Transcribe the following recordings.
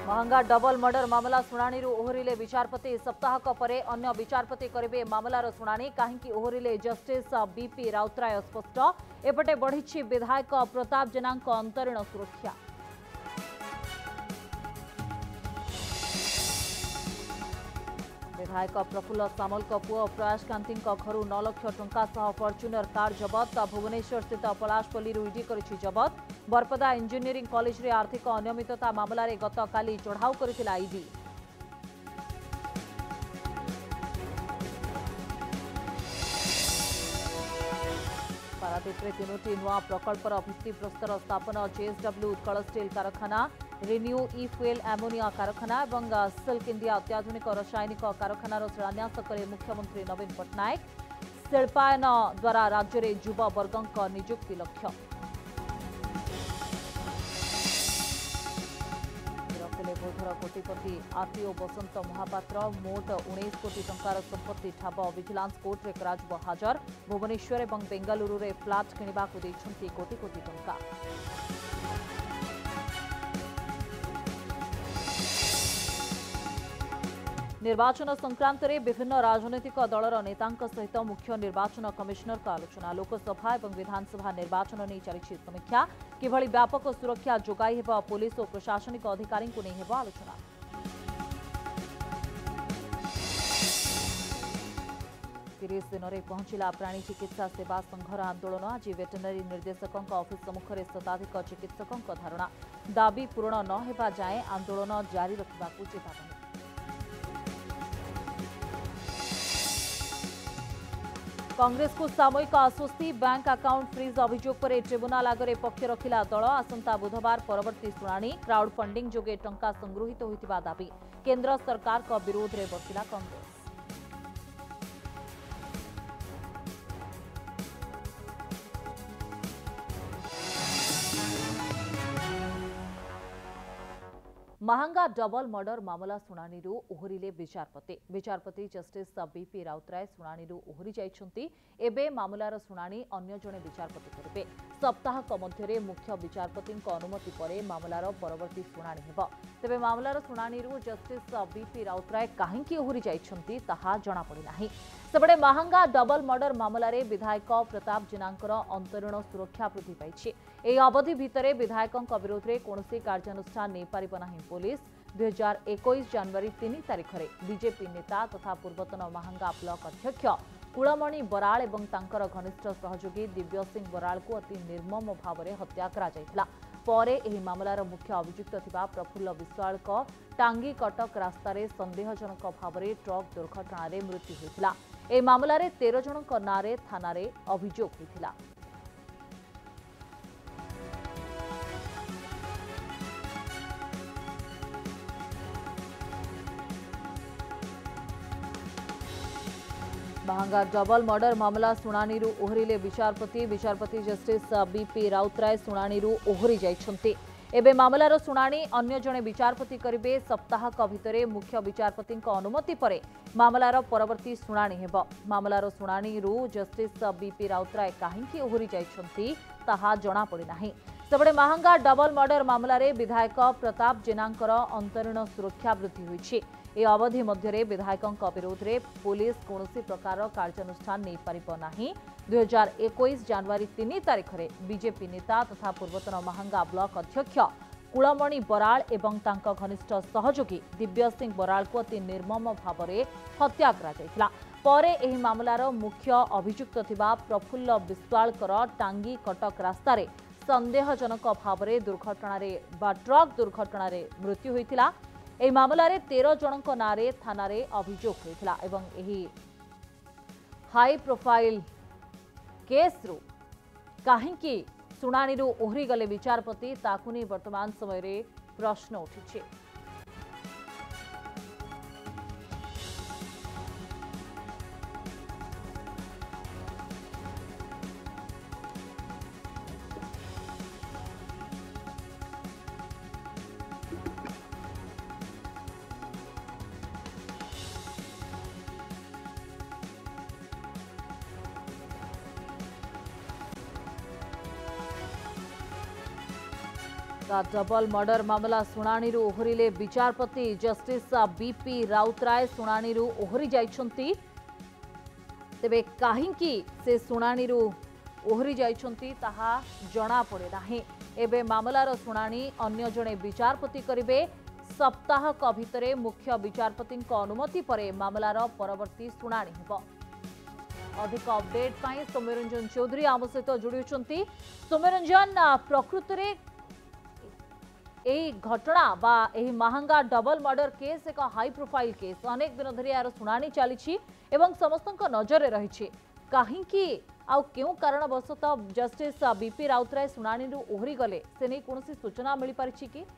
महंगा double murder मामला शुणाणी ओहरिले विचारपति सप्ताहक परे अन्य विचारपति करेंगे मामलार शुणाणी कहीं ओहरिले जस्टिस बीपी राउतराय स्पष्ट एपटे बढ़ी विधायक प्रताप जेना अंतरीण सुरक्षा। विधायक प्रफुल्ल सामल पुओ प्रयास कांति घर 9 लाख टंका सह फॉर्च्यूनर कार जबत। भुवनेश्वर स्थित पलाशपल्ली ईडी करिछि जबत। बरपदा इंजीनियरिंग कॉलेज रे आर्थिक अनियमितता मामला रे गतकाली चढ़ाऊ करथिला ईडी। पारादीप रे 3टी नुआ प्रकल्पर भित्तिप्रस्तर स्थापन। जेएसडब्ल्यू उत्कल स्टील कारखाना, रिन्यू ई फ्यूएल एमोनिया कारखाना और सिल्क इंडिया अत्याधुनिक रासायनिक कारखानार शिलान्यास कले मुख्यमंत्री नवीन पट्टनायक। शिल्पायन द्वारा राज्य में युव वर्ग नियुक्ति लक्ष्य। बौद्धर कोटिपति आरटीओ बसंत महापात्र मोट 19 कोटी टंकार संपत्ति ठाब विजिलेंस कोर्ट रे कराजिब हाजर। भुवनेश्वर और बेंगालुरु रे फ्लाट किणवाकु देइछन्ति कोटी कोटी टंका। निर्वाचन संक्रांत में विभिन्न राजनैतिक दलर नेतांक सहित मुख्य निर्वाचन कमिशनर का आलोचना। लोकसभा और विधानसभा निर्वाचन नहीं चली समीक्षा। किभली व्यापक सुरक्षा जोगाई हेब पुलिस और प्रशासनिक अधिकारी को नहीं हेब आलोचना। तीस दिन में पहुंचला प्राणी चिकित्सा सेवा संघर आंदोलन। आज वेटेनरी निर्देशकों ऑफिस सम्मुख में शताधिक चिकित्सकों धारणा। दाबी पूरण न हेबा जाए आंदोलन जारी रखा चेतावनी। कांग्रेस को सामयिक आश्वस्ति। बैंक अकाउंट फ्रीज अभियोग पर ट्रिब्यूनाल आगे पक्ष रखिला दल। आसंता बुधवार परवर्ती शुणाणी। क्राउड फंडिंग जोगे टंका संगृहित होइतिबा दाबी। केंद्र सरकार का विरोध रे बसिला कांग्रेस। महंगा डबल मर्डर मामला शुणाणी ओहरिले विचारपति जस्टिस बीपी राउतराय शुणाणी ओहरी जाइछन्ति। एबे मामलार शुणाणी अन्य जणे विचारपति करिवे। सप्ताहक मध्य मुख्य विचारपति अनुमति पर मामलार परवर्ती शुणाणी हेब। तेबे मामलार शुणाणी जस्टिस बीपी राउतराय कहीं ओहरी जाइछन्ति ताहा जणा पड़ी नाही। सेबडे महंगा डबल मर्डर मामला रे विधायक प्रताप जेनांकर अंतरीण सुरक्षा वृद्धि पाइछि। एही अवधि भितरे विधायकों विरोध में कौन कार्यानुष्ठान नहीं पारिब नाही पुलिस। 2021 जनवरी 3 तारिख में बीजेपी नेता तथा पूर्वतन महंगा ब्लॉक अध्यक्ष कुलमणि बराल और तांकर घनिष्ठ सहयोगी दिव्य सिंह बराल को अति निर्मम भाव में हत्या करा जायथिला। परे एही मामलार मुख्य अभियुक्त थिबा प्रफुल्ल विश्वाल टांगी कटक रास्तार संदेहजनक भाव में ट्रक दुर्घटना मृत्यु होइथिला। एही मामलार 13 जनक नारे थानारे अभियोग होइथिला। महंगा डबल मर्डर मामला शुणाणी ओहरिले विचारपति जस्टिस बीपी राउतराय शुणाणी ओहरी जाइछन्ति। एबे मामलार शुणाणी अन्य जणे विचारपति करिवे। सप्ताहक भितरे मुख्य विचारपति अनुमति परे मामलार परवर्ती शुणाणी हेब। मामलार शुणाणी जस्टिस बीपी राउतराय कहीं ओहरी जाइछन्ति ताहा जणा पड़ी नाही। सेबडे महंगा डबल मर्डर मामला रे विधायक प्रताप जेनांकर अंतरीण सुरक्षा वृद्धि होइछि। ए अवधि मध्य विधायकों विरोध में पुलिस कौन प्रकार कार्यानुष्ठान नहीं पारिब नाही। 2021 जनवरी 3 तारिख में बीजेपी नेता तथा पूर्वतन महंगा ब्लॉक अध्यक्ष कुलमणि बराल एवं तांका घनिष्ठ सहयोगी दिव्य सिंह बराल को अति निर्मम भाव में हत्या करा जायथिला। परे एही मामलार मुख्य अभियुक्त थिबा प्रफुल्ल विश्वालकर टांगी कटक रास्तार संदेहजनक भाव में दुर्घटना ट्रक दुर्घटना मृत्यु होइथिला। एही मामलारे 13 जनक नारे थानारे अभियोग होइथिला एवं एही हाई प्रोफाइल केस रु काहींकी शुणाणी ओहरी गले विचारपति ताकु नहीं वर्तमान समय रे प्रश्न उठिछि। डबल मर्डर मामला शुणाणी ओहरिले विचारपति जस्टिस बीपी राउतराय शुणाणी ओहरी जाइछंती। तेबे काहींकी से शुणाणी ओहरी जाइछंती ताहा जणा पड़े नाही। एबे मामलार शुणाणी अन्य जणे विचारपति करिवे। सप्ताहक भितरे मुख्य विचारपति अनुमति परे मामलार परवर्ती शुणाणी हेबो। अधिक अपडेट पाई सौम्यरंजन चौधरी आम सहित जोड़ी होती। सौम्यरंजन प्रकृत रे घटना बा महांगा डबल मर्डर केस एक हाई प्रोफाइल केस अनेक दिन धरी यार शुणाणी चली समस्त नजर रही कहीं आउ क्यों कारणवशत जस्टिस बीपी राउतराय शुणाणी ओहरी गले से नहीं कौन सूचना मिल पारी कि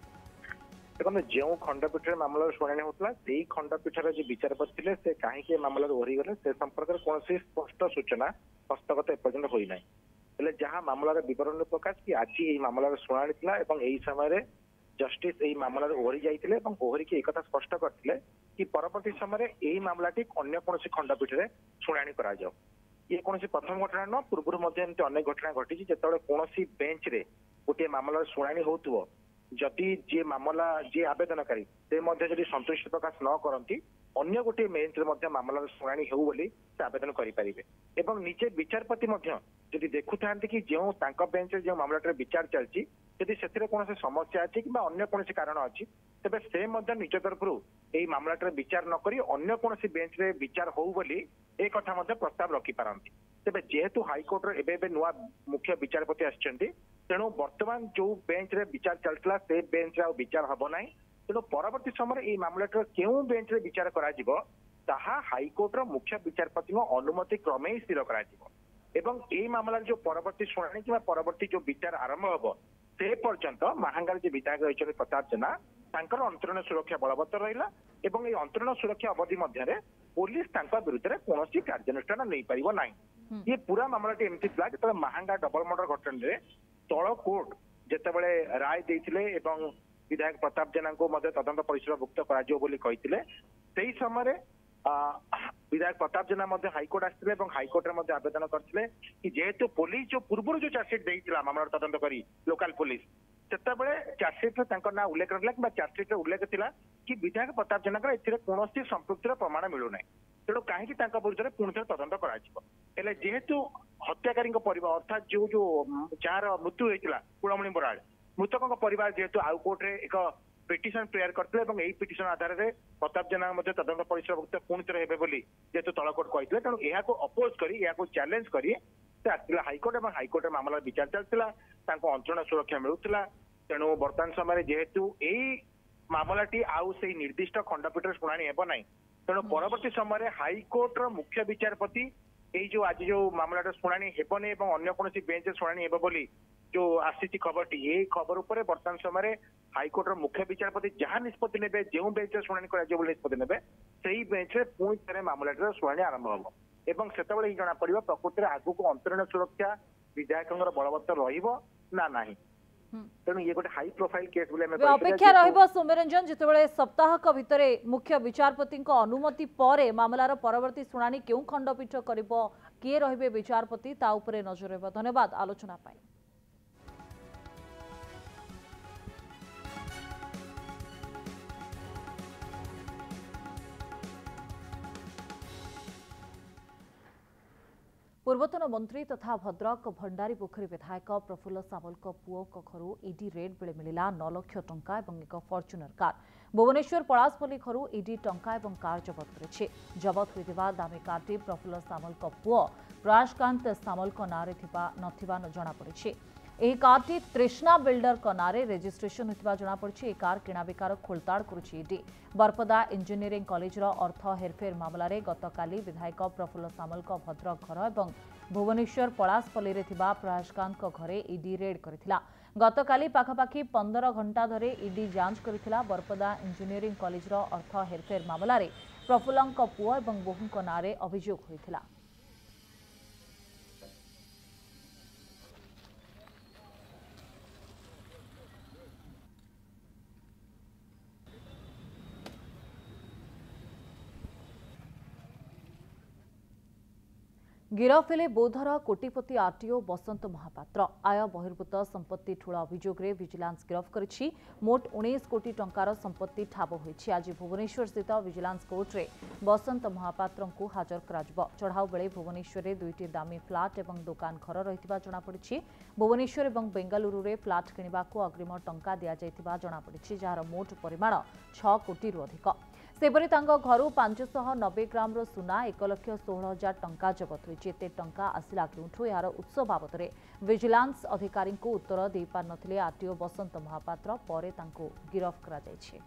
देखो जो खंडपीठ मामला शुणाणी होता से खंडपीठर जो विचारपति थे से कहीं मामला ओहरी गले से संपर्क में कौन स्पष्ट सूचना हस्तगत एपर्यंत होना हेले जहाँ मामलार विवरण प्रकाश कि आज ये मामलार शुणाणी थिला एवं एही समय जस्टिस एही मामलार ओहरी जाइतिले एवं ओहरी के एक कथा स्पष्ट करथिले कि परवर्ती समय एही मामलाटी अन्य कोनोसी खंडपीठ रे शुणाणी करा जाओ। ये कोनोसी प्रथम घटना न पूर्व मध्ये एमती अनेक घटना घटी जेतेबेले कोनोसी बेंच रे गोटे मामलार शुणाणी होतुवो जदि जे मामला जे आवेदनकारी से मध्य जदि संतुष्टि प्रकाश न करती अन्य गोटे बेंच रे मामलार शुणाणी हेउ बोली से आवेदन करि परिबे एवं निजे विचारपति मध्य जदि देखु थांती कि जो तांका बेंच रे जो मामलाटे विचार चलची जदि सेथिरे कोनोसी समस्या अछि कि अन्य कोनोसी कारण अछि तेबे से मध्य निज तरफरु एही मामलाटे विचार न करी अन्य कोनोसी बेंच रे विचार होउ बोली ए कथा मध्य प्रस्ताव रखि पारंती। तेबे जेहेतु हाईकोर्ट रे एबे नुआ मुख्य विचारपति आछंती तेणु वर्तमान जो बेंच रे विचार चलतला से बेंच रे विचार हबो नाही तेणु परवर्ती समय एही मामलाटे केउ बेंच रे विचार करा जिवो ताहा हाईकोर्ट रो मुख्य विचारपति अनुमति क्रमे ही स्थिर करा जिवो एवं एही मामलार जो परवर्ती शुणाणी कि परवर्ती जो विचार आरंभ हबो से पर्यंत महांगार जो विधायक रही प्रताप जेना तांकर अंतरण सुरक्षा बलवत्तर रहिला एवं ए अंतरण सुरक्षा अवधि मध्य पुलिस तांका विरुद्ध रे कोनोसी कार्यानुष्ठान नहीं परिबो नाही। ये पूरा मामलाटी एमती थिला जेते महांगा डबल मर्डर घटना रे तळ कोर्ट जेतेबेले राय देथिले एवं विधायक प्रताप जेना को मध्य तदंत परिसरभुक्त कराजियो बोली कहिथिले सेही समय विधायक प्रताप जेना मध्य हाईकोर्ट आसथिले एवं हाईकोर्ट रे मध्य आवेदन करथिले कि जेहेतु पुलिस जो पूर्व जो चार्जशीट देइथिला मामला तदंत करी लोकल पुलिस सेतेबेले चार्जशीट रे तांकर ना उल्लेख करला कि चार्जशीट रे उल्लेख थिला कि विधायक प्रताप जेना एथिरे कोनोसी संपृक्तिर प्रमाण मिलु नै तेणु कहीं तांका विरुद्ध पुणी थे तदंत कराजिवो हेले जेहेतु हत्याकारी परिवार अर्थात जो जो जार मृत्यु होइतिला कुळमणि बराळ मृतकों परिवार जेहेतु आउ कोर्ट रे एक पिटिशन प्रेयर करते और यही पिटिशन आधार में प्रताप जेना तदंत परिसरभुक्त पुणी थे हेबे बोली जेहेतु तलकोर्ट कहते तेणु यह अपोज करी चैलेंज करी से आसला हाईकोर्ट और हाईकोर्ट मामला विचार चलता अंतरण सुरक्षा मिलूला तेणु बर्तमान समय जेहेतु यही मामलाटी आउ से निर्दिष्ट खंडपीठ शुणाणी हेब ना तेणु परवर्ती समय हाईकोर्ट मुख्य विचारपति यही जो आज जो मामलाटा शुणाणी हेबनी और अन्य कौन बेंच शुणाणी हेब बोली जो आसी खबरटी ये खबर उपर बर्तमान समय हाईकोर्ट मुख्य विचारपति जहां निष्पत्ति ने जो बेंच शुणाणी कर निष्पत्ति ने से बेंच में पुणी थे मामलाटर शुणाणी आरंभ हम एवं से जना पड़ा प्रकृति में आगू अंतरण सुरक्षा विधायक बलवत्तर रहा ना तेणु ये गोटे हाई प्रोफाइल केस अपेक्षा रहिबो सौम्यरंजन जितेबाला सप्ताहक भितरे मुख्य विचारपति अनुमति परे मामलार परवर्ती शुणाणी क्यों खंडपीठ करिबो किए रहिबे विचारपति ता उपरे नजर रहबो। धन्यवाद आलोचना पाई। पूर्वतन मंत्री तथा भद्रक भंडारीपोखरी विधायक प्रफुल्ल सामल पुओ घरू ईडी रेड बेले मिला 9 लाख टंका और एक फॉर्च्यूनर कार। भुवनेश्वर पलासपल्ली घरू ईडी टंका और कार जबत करिछि। जबत होइतिबा दामी कारटी प्रफुल्ल सामल पुओ प्रयासकांत सामल नारे नथिबा जणा पड़िछि। एही कारटी तृष्णा बिल्डर नारे रेजिस्ट्रेशन होइतिबा जणा पड़िछि। कार किणाबिकार खोलताड़ करुछि ईडी। बरपदा इंजीनियरिंग कॉलेज अर्थ हेरफेर मामला रे गतकाली विधायक प्रफुल्ल सामल भद्रक घर और भुवनेश्वर पलासपल्ली रे थिबा प्रयासकांत घरे ईडी रेड करथिला। गतकाली पाखापाखि 15 घंटा धरे ईडी जांच करथिला। बरपदा इंजीनियरिंग कॉलेज अर्थ हेरफेर मामला रे प्रफुल्लंक पुओ और बोहूंक नारे अभियोग होइथिला। गिरफ हेले बौद्धर कोटिपति आरटीओ बसंत महापात्र आय बहिर्भूत संपत्ति ठूल अभियोग में विजिलेंस गिरफ करिछि। मोट 19 कोटी टंकार संपत्ति ठाब होइछि। आज भुवनेश्वर स्थित विजिलेंस कोर्ट रे बसंत महापात्र को हाजर कराजिबो। चढ़ाऊ बेले भुवनेश्वर रे दुईटी दामी फ्लाट एवं दुकान घर रहितबा जणा पड़िछि। भुवनेश्वर एवं बेंगलुरु रे फ्लाट किनिबाकू अग्रिम टंका दिया जायतिबा जणा पड़िछि, जार मोट परिमाण 6 कोटी रु अधिक। सेपरी तांको घरू 590 ग्राम सुना 1,16,000 टंका जबत होइछि। एते टंका आसिला केउठु यार उत्स बाबद रे विजिलेंस अधिकारी को उत्तर दे पार नथिले आरटीओ बसंत महापात्र। परे तांको गिरफ करा जायछि।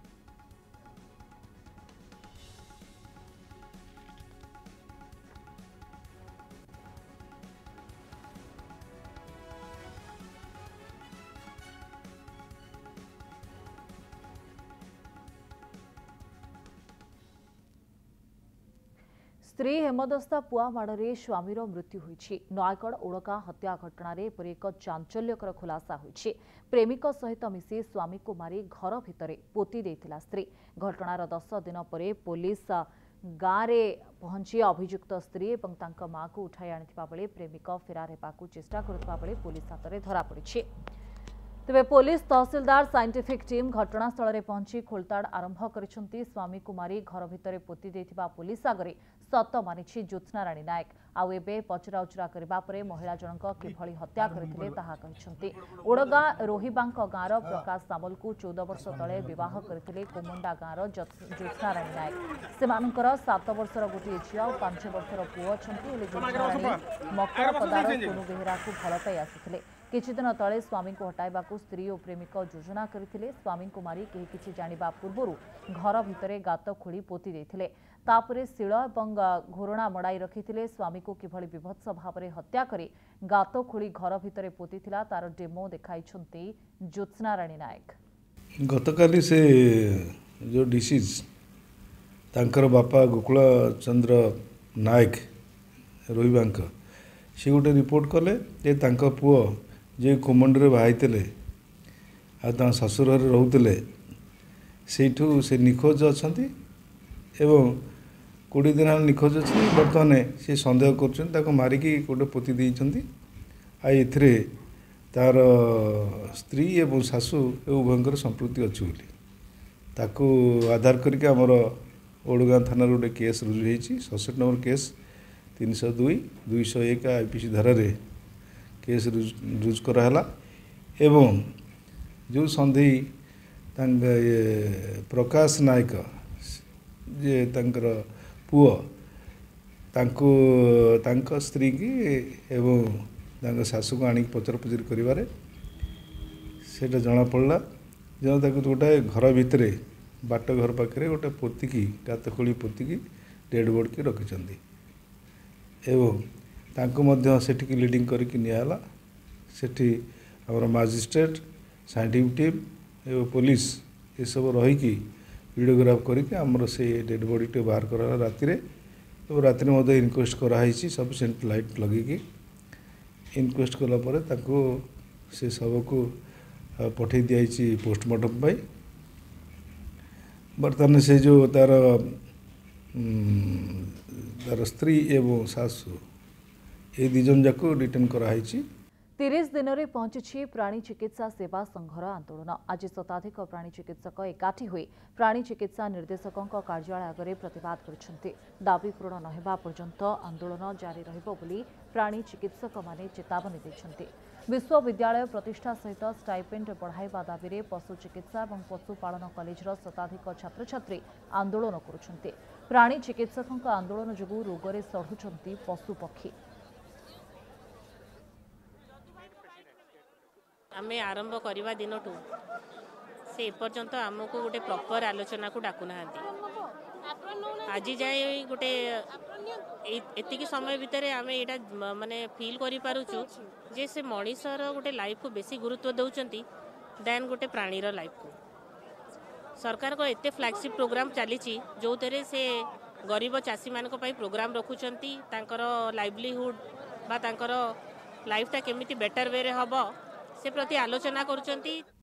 स्त्री हेमदस्ता पुआ माड़े स्वामीर मृत्यु होइछि। नयगढ़ ओड़का हत्या घटना एपरि एक चांचल्यकर खुलासा होइछि। प्रेमिक सहित मिसी स्वामी को मारी घर भितर पोती देइथिला स्त्री। घटनार 10 दिन पर पुलिस गाँव में पहुंची अभियुक्त स्त्री और तांका मां को उठाई आनिथिबा बेले प्रेमिक फेरार हेबाकू चेष्टा करुथिबा बेले पुलिस हाथ धरा पड़िछि। तेबे पुलिस तहसीलदार साइंटिफिक टीम घटनास्थल में पहुंची खोलताड़ आरंभ करिसेंती। स्वामी को मारी घर भितर पोती देइथिबा पुलिस आगरे सत मानिछि ज्योत्स्ना राणी नायक। आउ एबे पचराउचरा करबा परे महिला जनक किभଳି हत्या करथिले ताहा कहिसेंती। ओडगा रोहिबांक गाँर प्रकाश सामल को 14 वर्ष तले विवाह करथिले कोमुंडा गाँर ज्योत्स्ना राणी नायक। सेमानकर 7 वर्षर गोटे झियो और 5 वर्षर पुओ अछंती। हेले ज्योत्स्ना राणी मकर पदार सोनू बेहेरा को भल पाई आसिथिले। किछि दिन तले स्वामी को हटाइबाकू स्त्री और प्रेमिक योजना करथिले। स्वामी को मारी केही किछि जानिबा पूर्वरु घर भितरे गात खोली पोती देथिले। तापरे शिल एवं घोरणा मड़ाई रखिथिले। स्वामी को किभଳି विभत्स भाव में हत्या करी गात खोली घर भितरे पोतीथिला तार डेमो देखाइछंती ज्योत्स्ना राणी नायक। गतकाली से जो डिसीज तांकर बापा गोकुल चंद्र नायक रोहिबांक से गोटे रिपोर्ट कले जे तांका पुओ जे कोमंडरे बाहाइतले आ ससुर रोते सेठू से निखोज अच्छा एवं 20 दिन निखोज अच्छी। बर्तमान से सन्देह कर मारिकी गोटे पोती देइछंती। आ एथिरे तार स्त्री एवं सासू उभयंकर संपृक्ति अच्छी बोली ताकू आधार करके आमर ओडगाँ थाना गोटे केस रुजु होती। 67 नंबर केस 302, 201 आईपीसी धारा रे केस रुज कराला। एवं जो सन्देही प्रकाश नायक जे तांकर पुओ तांको तांका स्त्री की एवं तांका सासू को आनिक पचर पुचर करिवारे सेटा जना पड़ला। जो ताको गोटे घर भितरे बाट घर पाखे गोटे पोतिकी गात खोली पोतिकी डेड बॉडी की रखिछंती। एवं तांको मध्य सेठी लीडिंग करके नियाला। सेठी हमर मजिस्ट्रेट साइंटिफिक टीम एवं पुलिस ये सब रहीकि वीडियोग्राफ करके आमर से डेड बॉडी टे बाहर करा राति रे। और राति मध्य इनक्वेस्ट कराई सफिशिएंट लाइट लगे इनक्वेस्ट कला परे ताको से सब को पठे दिखाई पोस्टमार्टम पाई। बर्तमान से जो तार तार स्त्री एवं सासू ये दिजन जाक डिटेन कराई। 30 दिन में पहुंची प्राणी चिकित्सा सेवा संघर आंदोलन। आज शताधिक प्राणी चिकित्सक एकाठी हुई प्राणी चिकित्सा निर्देशकों कार्यालय आगे प्रतिवाद कर दाबी पूरण न होगा पर्यंत आंदोलन जारी रहिबो बोली प्राणी चिकित्सक माने चेतावनी दैछन्ति। विश्वविद्यालय प्रतिष्ठा सहित स्टाइपेंड बढ़ाइबा दाबी रे पशु चिकित्सा और पशुपालन कॉलेजर शताधिक छात्र छात्री आंदोलन करुछन्ति। प्राणी चिकित्सकों आंदोलन जोगु रोगरे सढ़ुछन्ति पशु पक्षी। आमे आरंभ करवा दिन से एपर्यंत आमको गोटे प्रॉपर आलोचना को डाकू ना। आज जाए गोटे एतिकी समय भितर आम यहाँ माने फील करि पारुछु जे से मनीषर गोटे लाइफ को बेसी गुरुत्व दौरान देन गोटे प्राणीर लाइफ को। सरकार को एते फ्लैगशिप प्रोग्राम चली जो थे से गरीब चाषी मान प्रोग्राम रखुचंती तांकर लाइवलीहुड बा तांकर लाइफटा केमिति बेटर वे रे हबो से प्रति आलोचना करुचंती।